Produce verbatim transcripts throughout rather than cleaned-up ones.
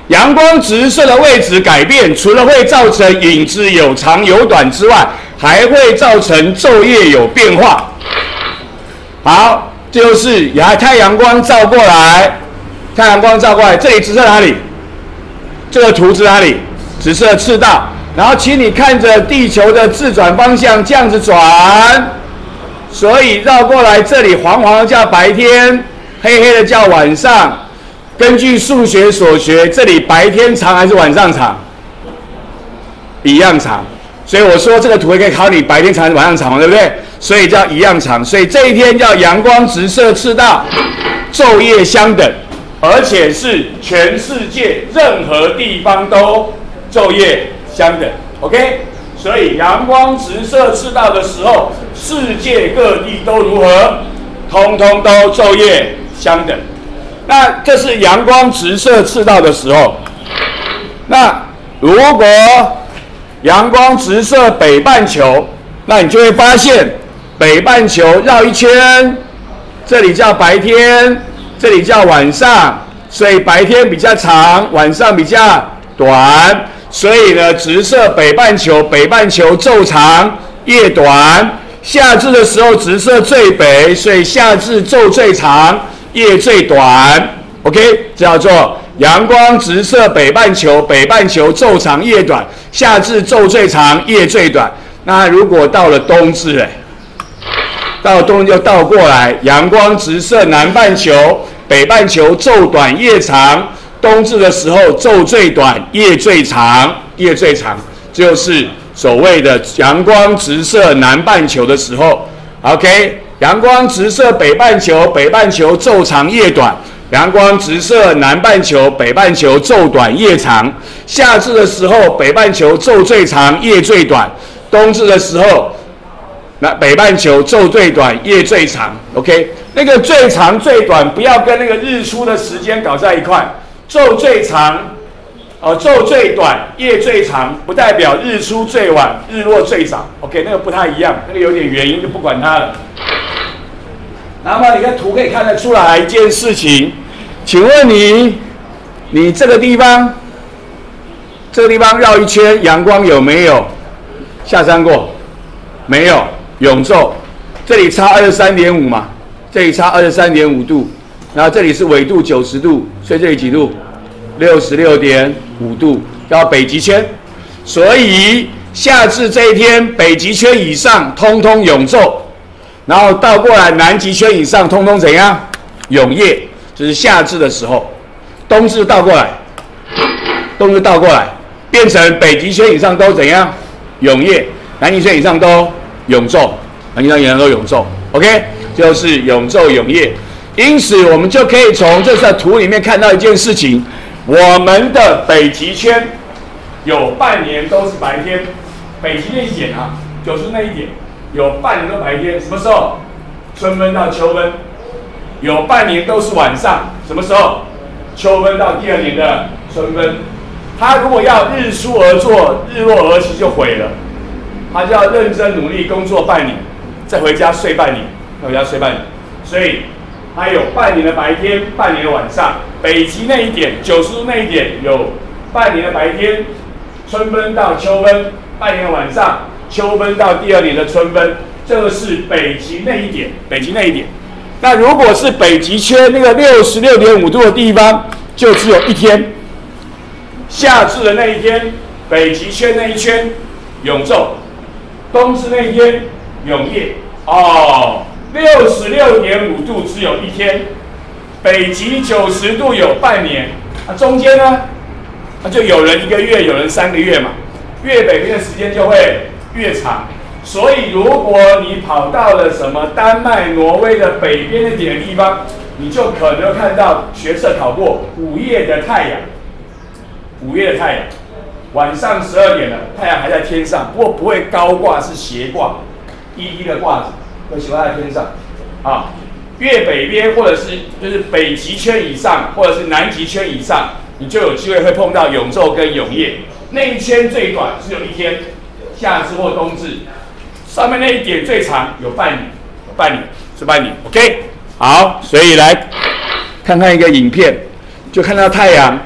阳光直射的位置改变，除了会造成影子有长有短之外，还会造成昼夜有变化。好，这就是太阳光照过来，太阳光照过来，这里直射哪里？这个图指哪里？直射赤道。然后，请你看着地球的自转方向这样子转，所以绕过来，这里黄黄的叫白天，黑黑的叫晚上。根据数学所学，这里白天长还是晚上长？一样长。所以我说这个图也可以考你白天长还是晚上长嘛，对不对？所以叫一样长。所以这一天叫阳光直射赤道，昼夜相等，而且是全世界任何地方都昼夜相等。OK， 所以阳光直射赤道的时候，世界各地都如何？通通都昼夜相等。那这是阳光直射赤道的时候。那如果阳光直射北半球，那你就会发现北半球绕一圈，这里叫白天，这里叫晚上，所以白天比较长，晚上比较短。所以呢，直射北半球，北半球昼长夜短。夏至的时候直射最北，所以夏至昼最长，夜最短。OK， 这叫做阳光直射北半球，北半球昼长夜短，夏至昼最长，夜最短。那如果到了冬至，哎，到了冬至就倒过来，阳光直射南半球，北半球昼短夜长。冬至的时候，昼最短，夜最长，夜最长，就是所谓的阳光直射南半球的时候。OK， 阳光直射北半球，北半球昼长夜短；阳光直射南半球，北半球昼短夜长。夏至的时候，北半球昼最长，夜最短；冬至的时候，那北半球昼最短，夜最长。OK， 那个最长最短不要跟那个日出的时间搞在一块。昼最长，哦，昼最短，夜最长，不代表日出最晚，日落最早。OK， 那个不太一样，那个有点原因，就不管它了。然后你看图可以看得出来一件事情，请问你，你这个地方，这个地方绕一圈，阳光有没有下山过？没有，永昼。这里差二十三点五嘛，这里差二十三点五度。然后这里是纬度九十度，所以这里几度？六十六点五度，叫北极圈。所以夏至这一天，北极圈以上通通永昼，然后倒过来南极圈以上通通怎样？永夜，就是夏至的时候。冬至倒过来，冬至倒过来，变成北极圈以上都怎样？永夜，南极圈以上都永昼，南极圈以上都永昼。OK， 就是永昼永夜。因此，我们就可以从这次图里面看到一件事情：我们的北极圈有半年都是白天，北极那一点啊，就是那一点有半年都白天，什么时候？春分到秋分。有半年都是晚上，什么时候？秋分到第二年的春分。他如果要日出而作，日落而息就毁了。他就要认真努力工作半年，再回家睡半年，再回家睡半年。所以它有半年的白天，半年的晚上。北极那一点，九十度那一点有半年的白天，春分到秋分，半年的晚上，秋分到第二年的春分。这个是北极那一点，北极那一点。那如果是北极圈那个六十六点五度的地方，就只有一天。夏至的那一天，北极圈那一圈永昼，冬至那一天永夜。哦，六十六点五度只有一天，北极九十度有半年，那、啊、中间呢？那、啊、就有人一个月，有人三个月嘛，越北边的时间就会越长。所以，如果你跑到了什么丹麦、挪威的北边那点的地方，你就可能看到学测考过午夜的太阳。午夜的太阳，晚上十二点了，太阳还在天上，不过不会高挂，是斜挂，低低的挂子，会斜挂在天上。啊，越北边或者是就是北极圈以上，或者是南极圈以上，你就有机会会碰到永昼跟永夜。那一圈最短只有一天，夏至或冬至。上面那一点最长有半年，有半年是半年 ，OK， 好，所以来看看一个影片，就看到太阳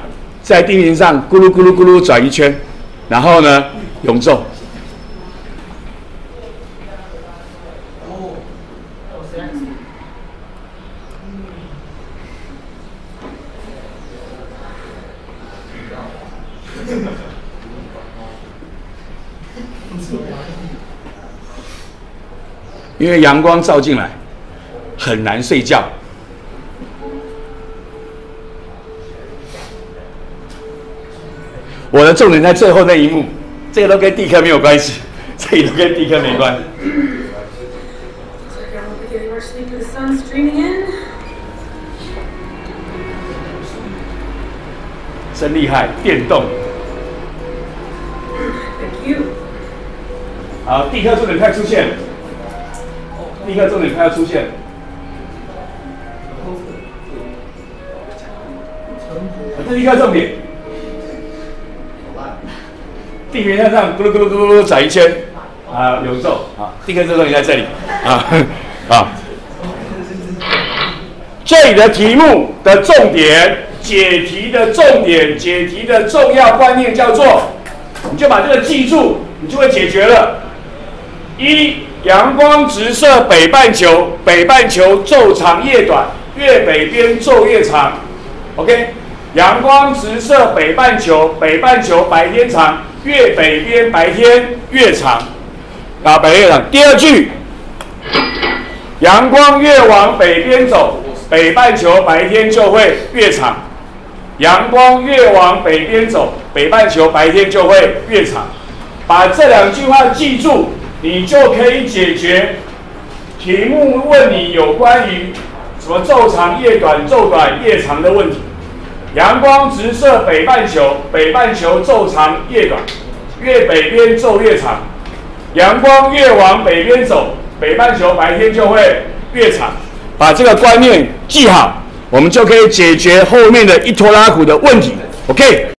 在地面上咕噜咕噜咕噜转一圈，然后呢永昼。因为阳光照进来，很难睡觉。我的重点在最后那一幕，这个都跟地科没有关系，这里都跟地科没关。真厉害，电动。好，地科重点快出现了。地科重点快要出现了。这是一个重点。地面向上咕噜咕噜咕噜转一圈，啊，永昼啊，地科重点在这里啊啊。这里的题目的重点，解题的重点，解题的重要观念叫做，你就把这个记住，你就会解决了。一，阳光直射北半球，北半球昼长夜短，越北边昼越长。OK， 阳光直射北半球，北半球白天长，越北边白天越长。啊，白天越长。第二句，阳光越往北边走，北半球白天就会越长。阳光越往北边走，北半球白天就会越长。把这两句话记住，你就可以解决题目问你有关于什么昼长夜短、昼短夜长的问题。阳光直射北半球，北半球昼长夜短，越北边昼越长。阳光越往北边走，北半球白天就会越长。把这个观念记好，我们就可以解决后面的一拖拉苦的问题。OK。